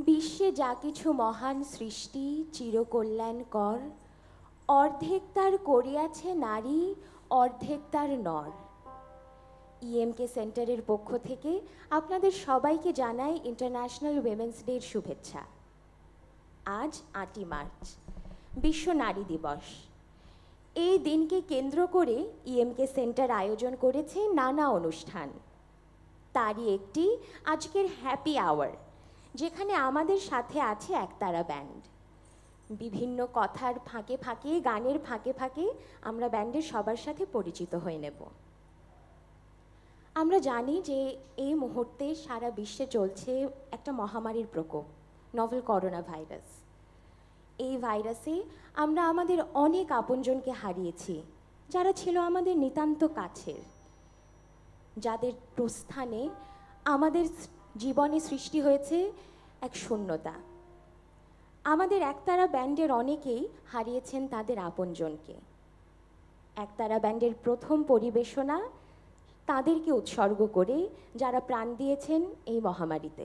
বিশ্বে যা কিছু মহান সৃষ্টি চিরকল্যাণকর, অর্ধেক তার করিয়াছে নারী, অর্ধেক তার নর। ইএমকে সেন্টারের পক্ষ থেকে আপনাদের সবাইকে জানাই ইন্টারন্যাশনাল উইমেন্স ডের শুভেচ্ছা। আজ 8ই মার্চ, বিশ্ব নারী দিবস। এই দিনকে কেন্দ্র করে ইএমকে সেন্টার আয়োজন করেছে নানা অনুষ্ঠান। তারই একটি আজকের হ্যাপি আওয়ার, যেখানে আমাদের সাথে আছে একতারা ব্যান্ড। বিভিন্ন কথার ফাঁকে ফাঁকে, গানের ফাঁকে ফাঁকে আমরা ব্যান্ডের সবার সাথে পরিচিত হয়ে নেব। আমরা জানি যে এই মুহূর্তে সারা বিশ্বে চলছে একটা মহামারীর প্রকোপ, নভেল করোনা ভাইরাস। এই ভাইরাসে আমরা আমাদের অনেক আপনজনকে হারিয়েছি, যারা ছিল আমাদের নিতান্ত কাছের, যাদের প্রস্থানে আমাদের জীবনে সৃষ্টি হয়েছে এক শূন্যতা। আমাদের একতারা ব্যান্ডের অনেকেই হারিয়েছেন তাদের আপনজনকে। একতারা ব্যান্ডের প্রথম পরিবেশনা তাদেরকে উৎসর্গ করে, যারা প্রাণ দিয়েছেন এই মহামারীতে।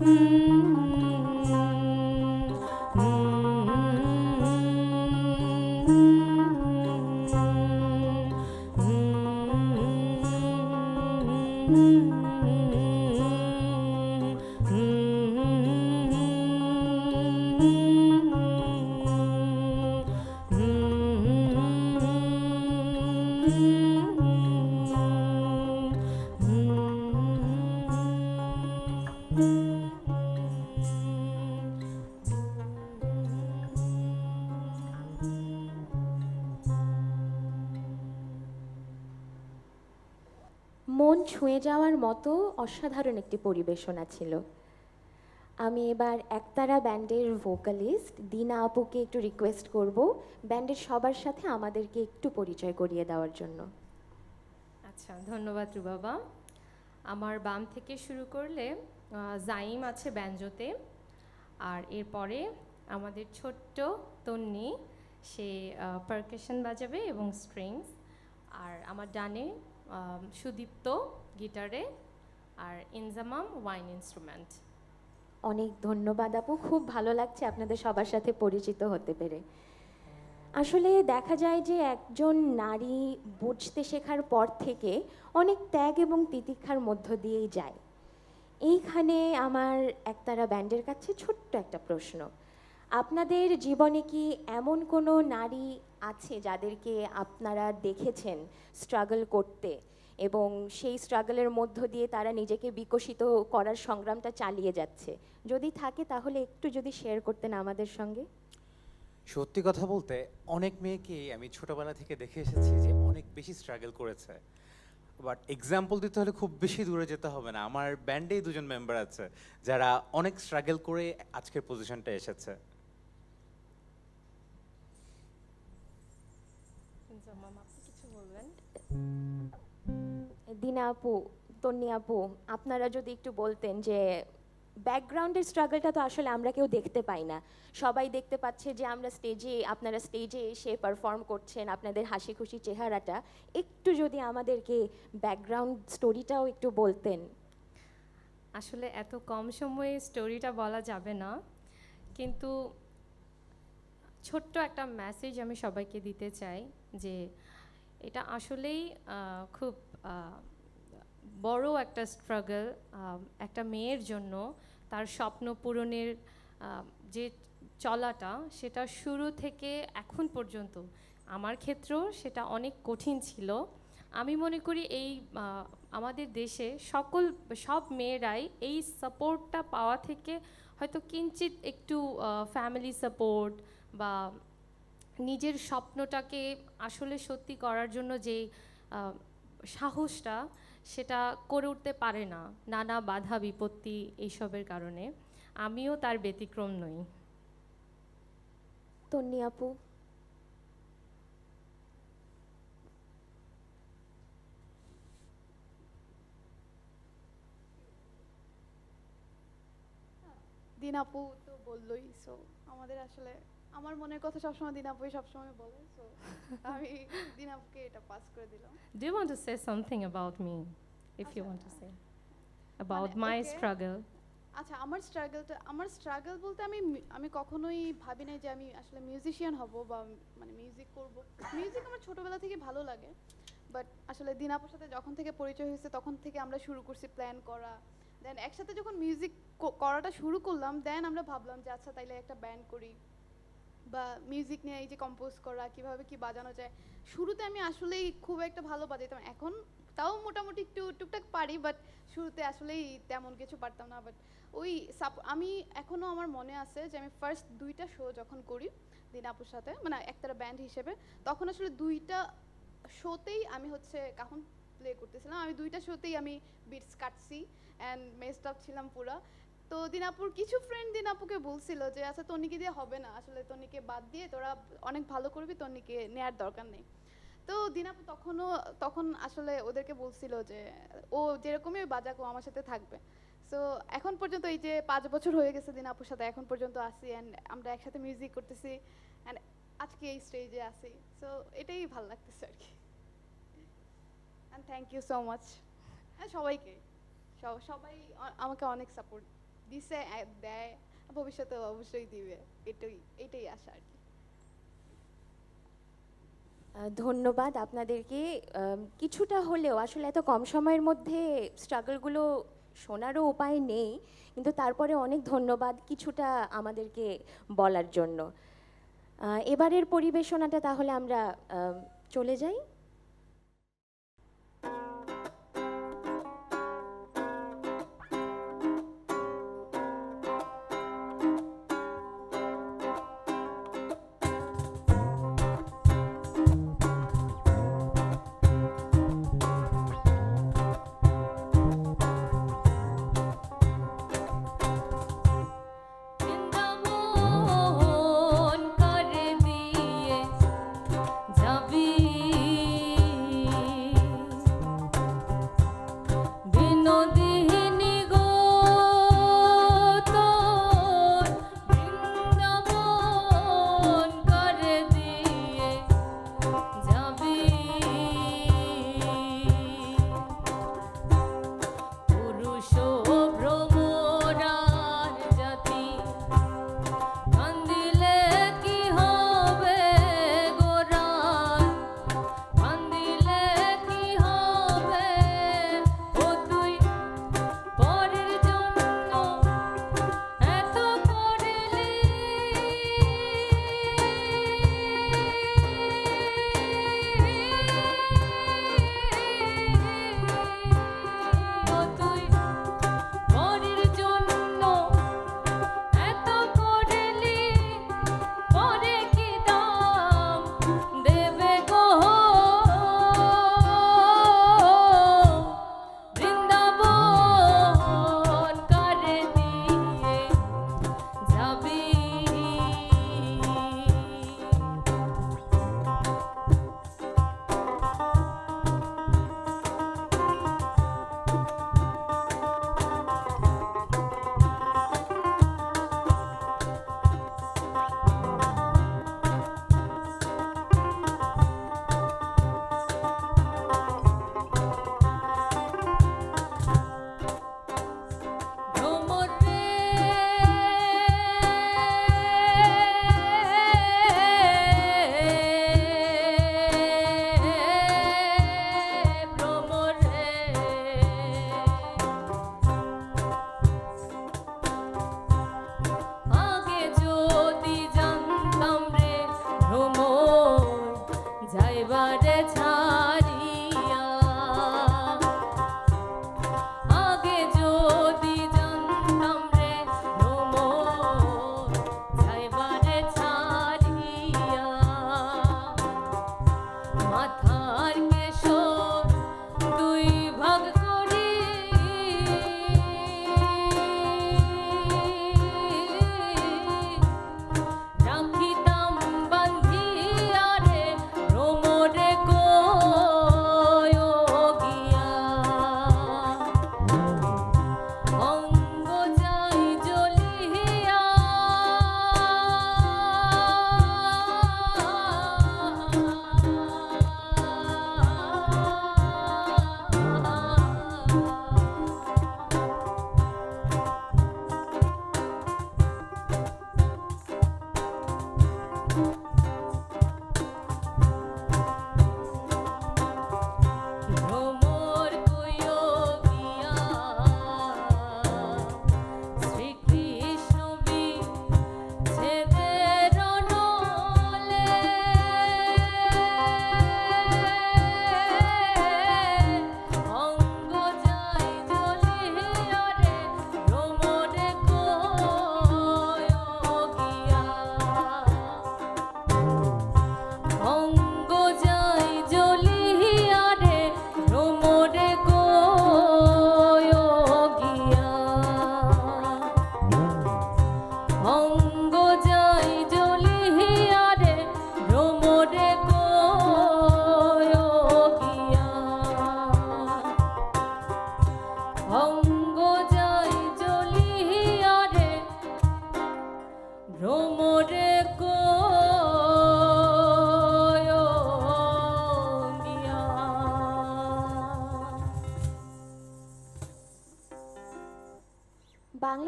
মন ছুঁয়ে যাওয়ার মতো অসাধারণ একটি পরিবেশনা ছিল। আমি এবার একতারা ব্যান্ডের ভোকালিস্ট দিনা আপুকে একটু রিকোয়েস্ট করব ব্যান্ডের সবার সাথে আমাদেরকে একটু পরিচয় করিয়ে দেওয়ার জন্য। আচ্ছা, ধন্যবাদ রুবাবা। আমার বাম থেকে শুরু করলে জাইম আছে ব্যাঞ্জোতে, আর এরপরে আমাদের ছোট্ট তন্নি, সে পারকাশন বাজাবে এবং স্ট্রিংস, আর আমার ডানে সুদীপ্ত গিটারে, আর ইনজামাম ওয়াইন ইনস্ট্রুমেন্ট। অনেক ধন্যবাদ আপু, খুব ভালো লাগছে আপনাদের সবার সাথে পরিচিত হতে পেরে। আসলে দেখা যায় যে একজন নারী বুঝতে শেখার পর থেকে অনেক ত্যাগ এবং তিতিক্ষার মধ্য দিয়েই যায়। এইখানে আমার একতারা ব্যান্ডের কাছে ছোট্ট একটা প্রশ্ন, আপনাদের জীবনে কি এমন কোনো নারী আছে যাদেরকে আপনারা দেখেছেন স্ট্রাগল করতে এবং সেই স্ট্রাগলের মধ্য দিয়ে তারা নিজেকে বিকশিত করার সংগ্রামটা চালিয়ে যাচ্ছে? যদি থাকে তাহলে একটু যদি শেয়ার করতেন আমাদের সঙ্গে। সত্যি কথা বলতে অনেক মেয়েকেই আমি ছোটবেলা থেকে দেখে এসেছি যে অনেক বেশি স্ট্রাগল করেছে, বাট এক্সাম্পল দিতে হলে খুব বেশি দূরে যেতে হবে না। আমার ব্যান্ডেই দুজন মেম্বার আছে যারা অনেক স্ট্রাগল করে আজকের পজিশনটা এসেছে। ইনজামাম, আপনি কিছু বলবেন? দিনা আপু, তন্নি আপু, আপনারা যদি একটু বলতেন যে ব্যাকগ্রাউন্ডের স্ট্রাগলটা তো আসলে আমরা কেউ দেখতে পাই না, সবাই দেখতে পাচ্ছে যে আমরা স্টেজে, আপনারা স্টেজে এসে পারফর্ম করছেন, আপনাদের হাসি খুশি চেহারাটা, একটু যদি আমাদেরকে ব্যাকগ্রাউন্ড স্টোরিটাও একটু বলতেন। আসলে এত কম সময়ে স্টোরিটা বলা যাবে না, কিন্তু ছোট্ট একটা মেসেজ আমি সবাইকে দিতে চাই যে এটা আসলেই খুব বড় একটা স্ট্রাগল একটা মেয়ের জন্য। তার স্বপ্ন পূরণের যে চলাটা, সেটা শুরু থেকে এখন পর্যন্ত আমার ক্ষেত্রেও সেটা অনেক কঠিন ছিল। আমি মনে করি এই আমাদের দেশে সব মেয়েরাই এই সাপোর্টটা পাওয়া থেকে হয়তো কিঞ্চিত একটু ফ্যামিলি সাপোর্ট বা নিজের স্বপ্নটাকে আসলে সত্যি করার জন্য যে সাহসটা, সেটা করে উঠতে পারে না, নানা বাধা বিপত্তি এইসবের কারণে। আমিও তার ব্যতিক্রম নই। তন্নি আপু। দিন আপু তো বললোই, সো আমাদের আসলে আমার মনের কথা সবসময় দিন আপুই সবসময় বলে, সো আমি দিন আপুকে এটা পাস করে দিলাম। Do you want to say something about me, if you want to say about my struggle? আচ্ছা, আমার স্ট্রাগল বলতে আমি কখনোই ভাবি নাই যে আমি আসলে মিউজিশিয়ান হব বা মানে মিউজিক করব। মিউজিক আমার ছোটবেলা থেকে ভালো লাগে, বাট আসলে দিন আপুর সাথে যখন থেকে পরিচয় হয়েছে তখন থেকে আমরা শুরু করছি প্ল্যান করা। দেন একসাথে যখন মিউজিক করাটা শুরু করলাম, দেন আমরা ভাবলাম যে আচ্ছা তাইলে একটা ব্যান্ড করি, বা মিউজিক নিয়ে এই যে কম্পোজ করা, কিভাবে কি বাজানো যায়। শুরুতে আমি আসলেই খুব একটা ভালো বাজাইতাম, এখন তাও মোটামুটি একটু টুকটাক পারি, বাট শুরুতে আসলেই তেমন কিছু পারতাম না। বাট ওই আমি এখনও আমার মনে আছে যে আমি ফার্স্ট 2টা শো যখন করি দিন আপুর সাথে, মানে একতারা ব্যান্ড হিসেবে, তখন আসলে 2টা শোতেই আমি হচ্ছে কাহন প্লে করতেছিলাম। আমি 2টা শোতেই আমি বিটস কাটছি অ্যান্ড মেসড আপ ছিলাম পুরা। তো দিনাপুর কিছু ফ্রেন্ড দিনাপুকে বলছিল যে আচ্ছা তনিকে দিয়ে হবে না, আসলে তনিকে বাদ দিয়ে তোরা অনেক ভালো করবি, তনিকে নেয়ার দরকার নেই। তো দিনাপু তখন আসলে ওদেরকে বলছিল যে ও যেরকমই বাজাক ও আমার সাথে থাকবে। সো এখন পর্যন্ত এই যে 5 বছর হয়ে গেছে দিনাপুর সাথে এখন পর্যন্ত আসি, অ্যান্ড আমরা একসাথে মিউজিক করতেছি, অ্যান্ড আজকে এই স্টেজে আসি। সো এটাই ভালো লাগতেছে আর কি। And thank you so much সবাইকে, সবাই আমাকে অনেক সাপোর্ট দিছে দেয়, ভবিষ্যতে অবশ্যই দিবে, এটাই আশা আর কি। ধন্যবাদ আপনাদেরকে। কিছুটা হলেও আসলে এত কম সময়ের মধ্যে স্ট্রাগলগুলো শোনারও উপায় নেই, কিন্তু তারপরে অনেক ধন্যবাদ কিছুটা আমাদেরকে বলার জন্য। এবারের পরিবেশনাটা তাহলে আমরা চলে যাই।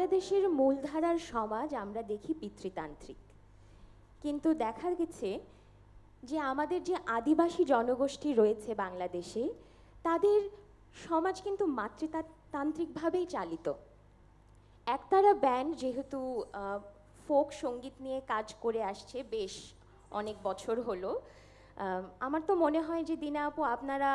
বাংলাদেশের মূলধারার সমাজ আমরা দেখি পিতৃতান্ত্রিক, কিন্তু দেখা গেছে যে আমাদের যে আদিবাসী জনগোষ্ঠী রয়েছে বাংলাদেশে, তাদের সমাজ কিন্তু মাতৃতান্ত্রিকভাবেই চালিত। একতারা ব্যান্ড যেহেতু ফোক সঙ্গীত নিয়ে কাজ করে আসছে বেশ অনেক বছর হলো, আমার তো মনে হয় যে দিনা আপু আপনারা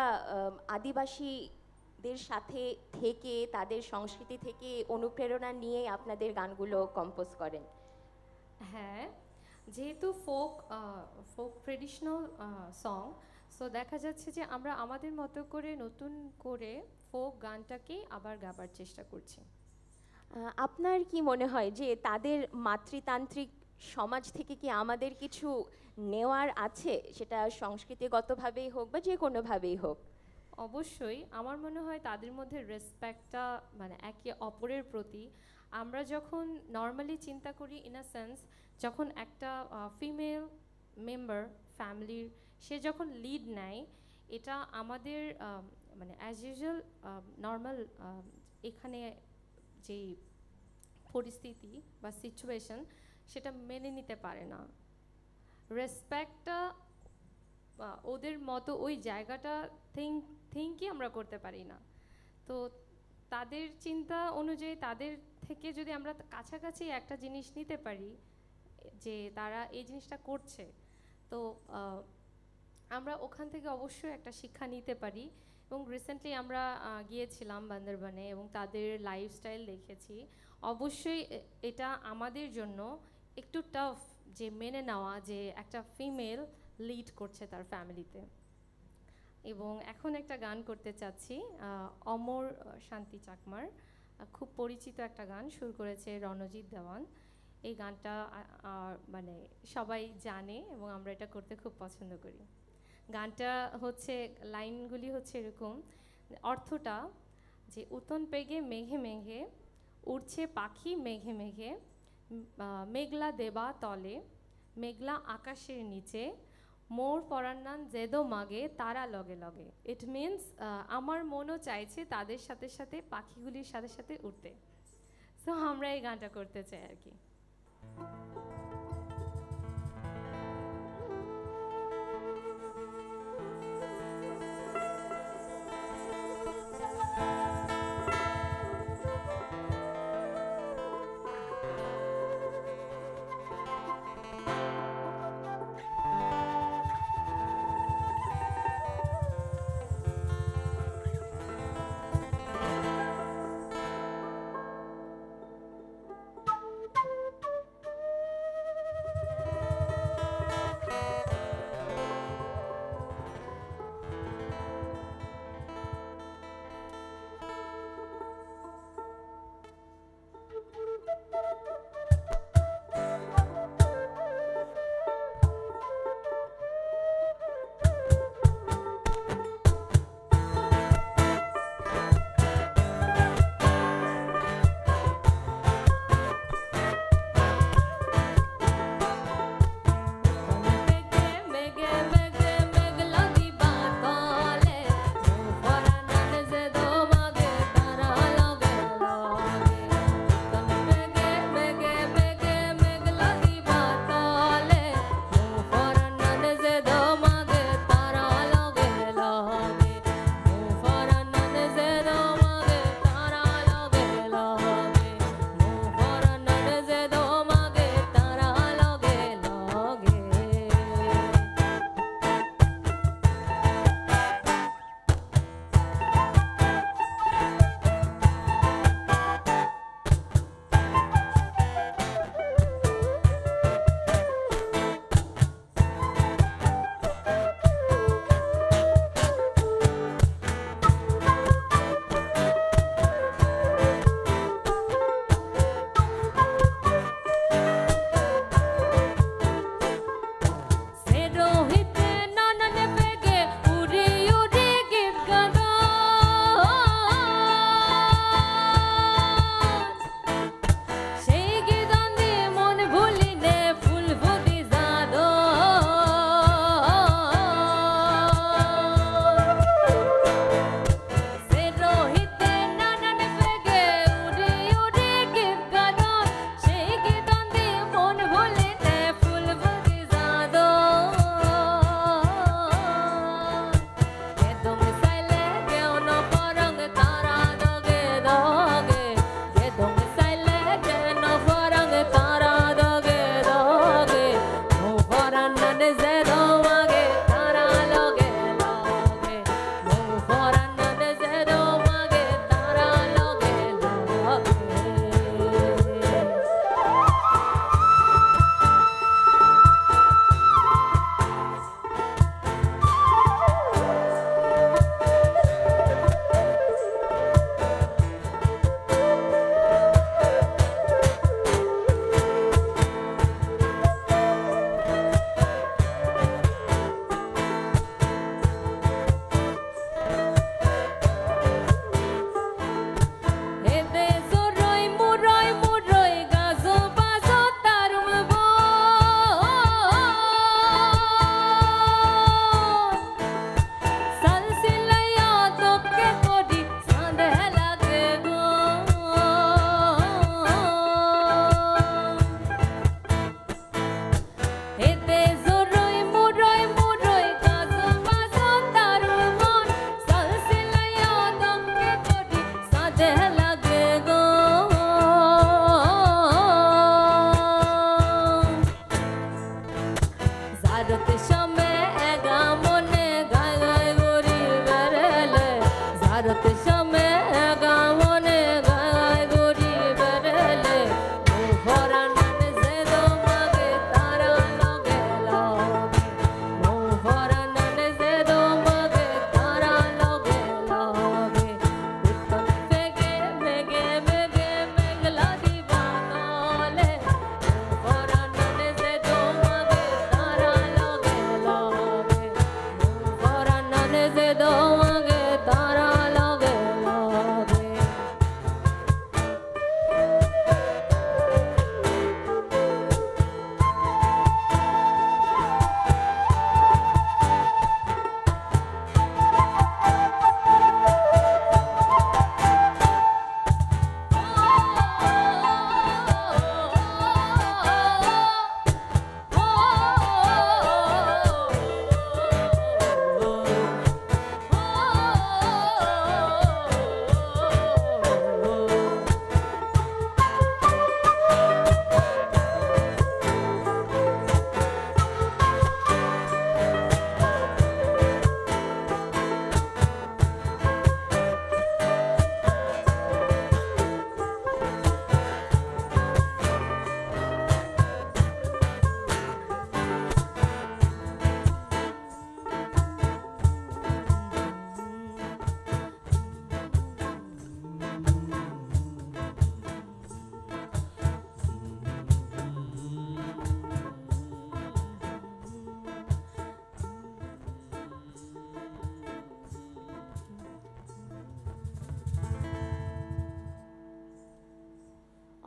আদিবাসীদের সাথে থেকে তাদের সংস্কৃতি থেকে অনুপ্রেরণা নিয়ে আপনাদের গানগুলো কম্পোজ করেন। হ্যাঁ, যেহেতু ফোক ট্রেডিশনাল সং, সো দেখা যাচ্ছে যে আমরা আমাদের মতো করে নতুন করে ফোক গানটাকেই আবার গাবার চেষ্টা করছি। আপনার কি মনে হয় যে তাদের মাতৃতান্ত্রিক সমাজ থেকে কি আমাদের কিছু নেওয়ার আছে, সেটা সংস্কৃতিগতভাবেই হোক বা যে কোনোভাবেই হোক? অবশ্যই আমার মনে হয় তাদের মধ্যে রেসপেক্টটা, মানে একে অপরের প্রতি আমরা যখন নর্মালি চিন্তা করি, ইন আ সেন্স যখন একটা ফিমেল মেম্বার ফ্যামিলির সে যখন লিড নেয়, এটা আমাদের মানে অ্যাজ ইউজুয়াল নর্মাল এখানে যেই পরিস্থিতি বা সিচুয়েশন সেটা মেনে নিতে পারে না। রেসপেক্টটা ওদের মতো ওই জায়গাটা থিঙ্কই আমরা করতে পারি না। তো তাদের চিন্তা অনুযায়ী তাদের থেকে যদি আমরা কাছাকাছি একটা জিনিস নিতে পারি যে তারা এই জিনিসটা করছে, তো আমরা ওখান থেকে অবশ্যই একটা শিক্ষা নিতে পারি। এবং রিসেন্টলি আমরা গিয়েছিলাম বান্দরবানে এবং তাদের লাইফস্টাইল দেখেছি। অবশ্যই এটা আমাদের জন্য একটু টাফ যে মেনে নেওয়া যে একটা ফিমেল লিড করছে তার ফ্যামিলিতে। এবং এখন একটা গান করতে চাচ্ছি, অমর শান্তি চাকমার খুব পরিচিত একটা গান, সুর করেছে রণজিৎ দেওয়ান। এই গানটা মানে সবাই জানে এবং আমরা এটা করতে খুব পছন্দ করি। গানটা হচ্ছে, লাইনগুলি হচ্ছে এরকম, অর্থটা যে উতন পেগে মেঘে মেঘে উড়ছে পাখি মেঘে মেঘে, মেঘলা দেবা তলে মেঘলা আকাশের নিচে, মোর পরান্নান জেদো মাগে তারা লগে লগে। ইট মিনস আমার মনও চাইছে তাদের সাথে সাথে পাখিগুলির সাথে সাথে উঠতে। সো আমরা এই গানটা করতে চাই আর কি।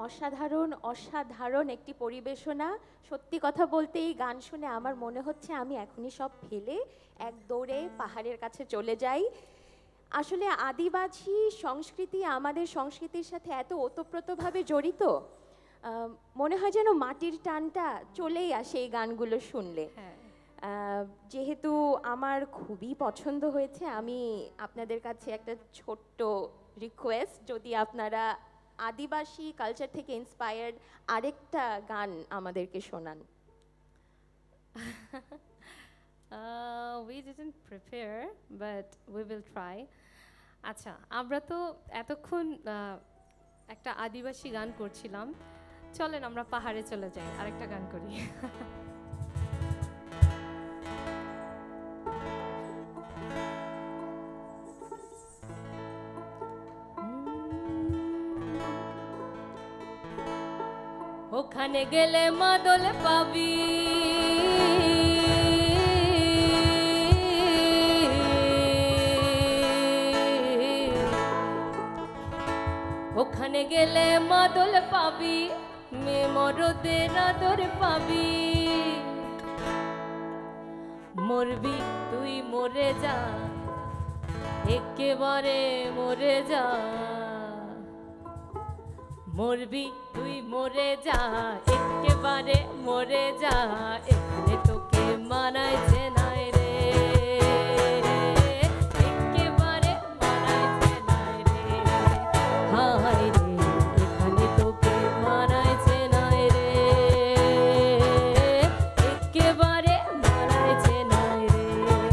অসাধারণ অসাধারণ একটি পরিবেশনা। সত্যি কথা বলতে এই গান শুনে আমার মনে হচ্ছে আমি এখনই সব ফেলে এক দৌড়ে পাহাড়ের কাছে চলে যাই। আসলে আদিবাসী সংস্কৃতি আমাদের সংস্কৃতির সাথে এত ওতপ্রোতভাবে জড়িত, মনে হয় যেন মাটির টানটা চলেই আসে এই গানগুলো শুনলে। হ্যাঁ, যেহেতু আমার খুবই পছন্দ হয়েছে, আমি আপনাদের কাছে একটা ছোট্ট রিকোয়েস্ট, যদি আপনারা আদিবাসী কালচার থেকে ইন্সপায়ার্ড আরেকটা গান আমাদেরকে শোনান। we didn't prepare but we will try. আচ্ছা, আমরা তো এতক্ষণ একটা আদিবাসী গান করছিলাম, চলেন আমরা পাহাড়ে চলে যাই, আরেকটা গান করি। ওখানে গেলে মাদল পাবি, ওখানে গেলে মাদল পাবি, মেয়ে মরদের আদর পাবি। মরবি তুই মরে যা, একেবারে মরে যা। মরবি তুই মরে যা, একেবারে মরে যা। এখানে তোকে মানাইছে না রে, একেবারে মানাইছে না রে। হায় রে, এখানে তোকে মানাইছে না রে, একেবারে মানাইছে না রে।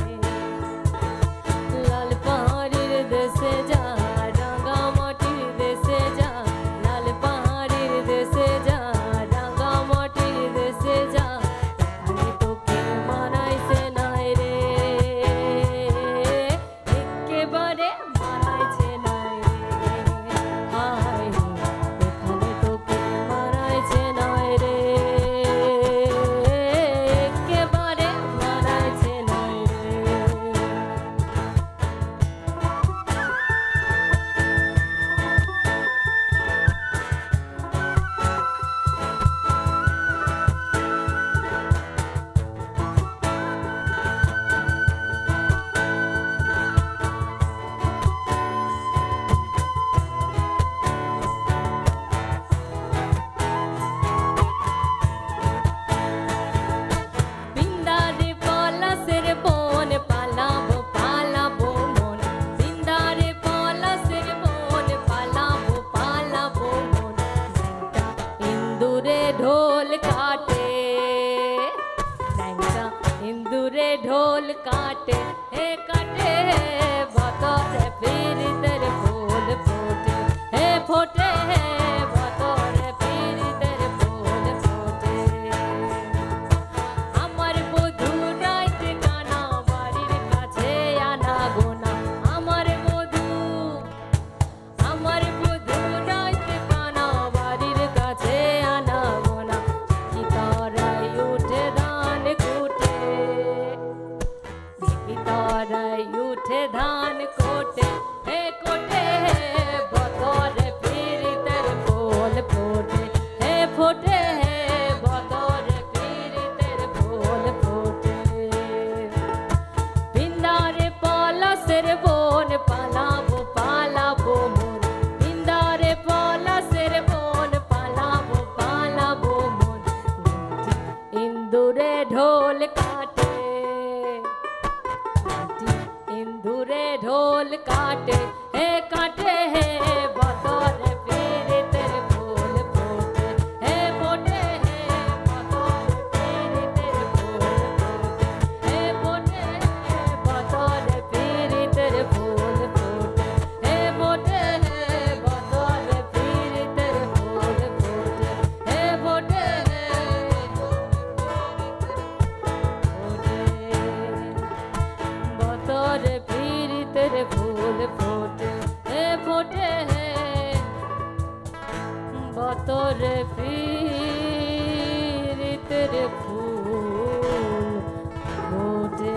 লাল পাহাড়ের দেশে যা, রাঙা মাটির দেশে যা, লাল পাহাড়ের দেশে যা, রাঙা মাটির দেশে যা। এখানে তোকে মানাইছে না রে, একেবারে মানাইছে না রে। হায় রে, এখানে তোকে মানাইছে না রে, একেবারে মানাইছে না রে। বিন্দারে পলাশের বন, পালাবো পালাবো মন। বিন্দারে পলাশের বন, পালাবো পালাবো মন। ন্যাংটা ইন্দুরে ঢোল কাটে, ন্যাংটা ইন্দুরে ঢোল কাটে, হে কাটে বতরে পীড়িতের ফুল ফোটে, হে ফোটে বতরে পীড়িতের ফুল ফোটে। আমার বধূ রাইতে কানা, বাড়ির কাছে আনা গোনা। আমার বধূ রাইতে কানা, বাড়ির কাছে আনা গোনা। কি তারাই উঠে ধান কুটে, কি তারাই উঠে ধান কোটে, হে কোটে বতরে পীড়িতের ফুল ফোটে, হে ফোটে বতরে পীড়িতের ফুল ফোটে। বিন্দারে পলাশের বন, পালাবো পালাবো মন। বিন্দারে পলাশের বন, পালাবো পালাবো মন। ইন্দুরে ঢোল কাটে, ইন্দুরে ঢোল কাটে, হে কাটে হে বতরে পীড়িতের ফুল ফোটে, হে ফোটে বতরে পীড়িতের ফুল ফোটে, হে ফোটে বতরে পীড়িতের ফুল ফোটে, হে ফোটে বতরে পীড়িতের ফুল ফোটে, হে ফোটে বতরে পীড়িতের ফুল ফোটে, হে ফোটে বতরে পীড়িতের ফুল ফোটে।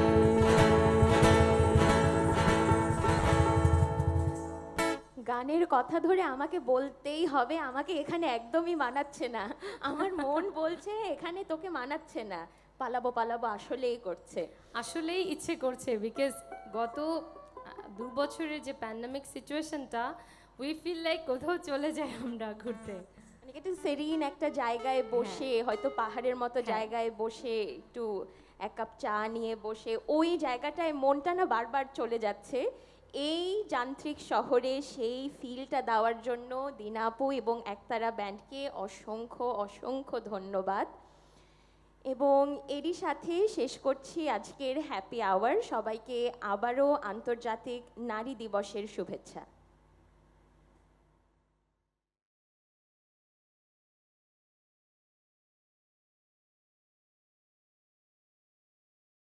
গানের কথা ধরে আমাকে বলতেই হবে, আমাকে এখানে একদমই মানাচ্ছে না, আমার মন বলছে এখানে তোকে মানাচ্ছে না, পালাবো পালাবো আসলেই করছে। আসলেই ইচ্ছে করছে, বিকজ গত 2 বছরের যে প্যান্ডামিক সিচুয়েশনটা, উই ফিল লাইক কোথাও চলে যাই আমরা ঘুরতে। মানে একটা সেরিন একটা জায়গায় বসে, হয়তো পাহাড়ের মতো হ্যাঁ। জায়গায় বসে একটু এক কাপ চা নিয়ে বসে ওই জায়গাটায় মনটা না বারবার চলে যাচ্ছে। এই যান্ত্রিক শহরে সেই ফিলটা দেওয়ার জন্য দিনা আপু এবং একতারা ব্যান্ডকে অসংখ্য অসংখ্য ধন্যবাদ। এবং এরই সাথে শেষ করছি আজকের হ্যাপি আওয়ার। সবাইকে আবারও আন্তর্জাতিক নারী দিবসের শুভেচ্ছা।